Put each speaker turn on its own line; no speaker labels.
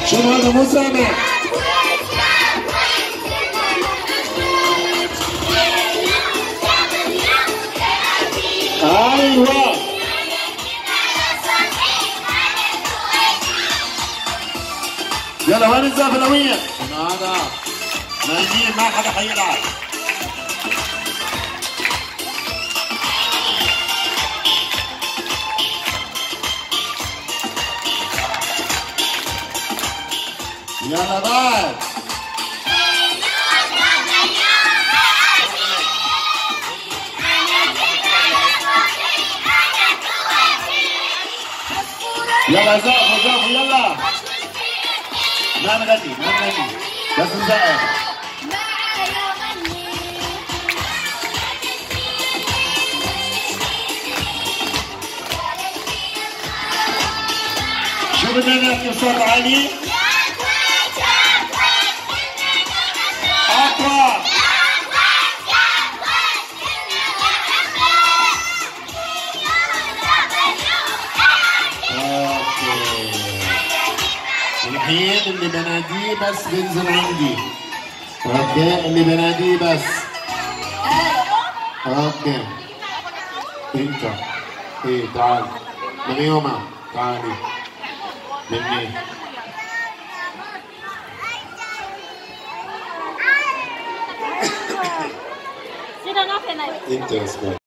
شنو هذا مو سامع؟ ايوه يلا وين الزافلوية؟ هذا نايمين ما حدا حيلعب. يلا بعد يلا زقفوا يلا ما نغني بس نزقف. شو بدنا نحكي بصوت عالي؟ أقوى الحين اللي بناديه بس بينزل عندي. اوكي اللي بناديه بس. اوكي انت ايه تعال مريومة تعالي مني انت اسمع